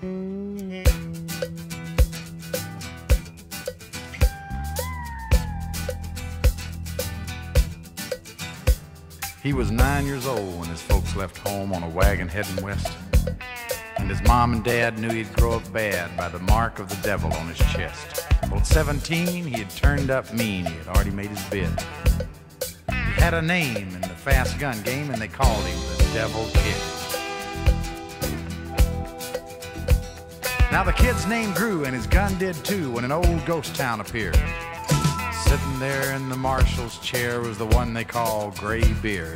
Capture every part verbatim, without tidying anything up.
He was nine years old when his folks left home on a wagon heading west. And his mom and dad knew he'd grow up bad by the mark of the devil on his chest. Well, at seventeen, he had turned up mean. He had already made his bid. He had a name in the fast gun game, and they called him the Devil Kid. Now the kid's name grew, and his gun did too, when an old ghost town appeared. Sitting there in the marshal's chair was the one they call Graybeard.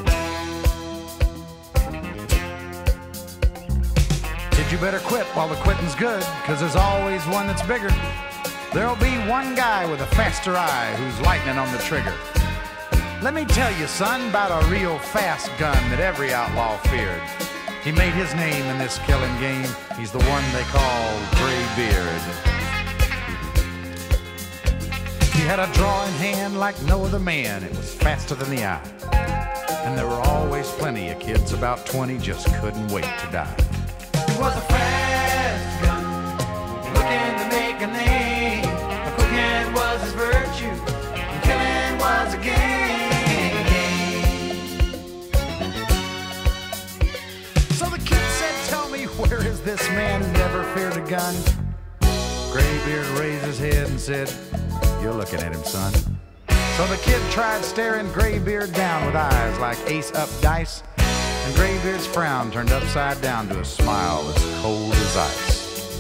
Kid, you better quit while the quitting's good, 'cause there's always one that's bigger. There'll be one guy with a faster eye who's lightning on the trigger. Let me tell you, son, about a real fast gun that every outlaw feared. He made his name in this killing game. He's the one they call Graybeard. He had a drawing hand like no other man. It was faster than the eye. And there were always plenty of kids about twenty just couldn't wait to die. He was a fast gun, looking to make a name. A quick hand was his virtue, and killing was a game. So the kid said, tell me, where is this man who never feared a gun? Graybeard raised his head and said, you're looking at him, son. So the kid tried staring Graybeard down with eyes like ace-up dice, and Graybeard's frown turned upside down to a smile as cold as ice.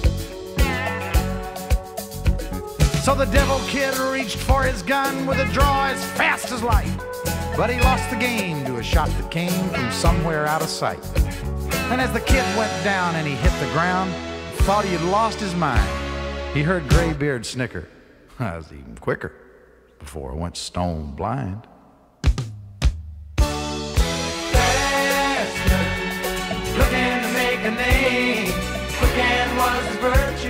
So the Devil Kid reached for his gun with a draw as fast as light, but he lost the game to a shot that came from somewhere out of sight. And as the kid went down and he hit the ground, thought he had lost his mind, he heard Graybeard snicker. I was even quicker before I went stone blind. Fast gun, looking to make a name. Quick hand was his virtue.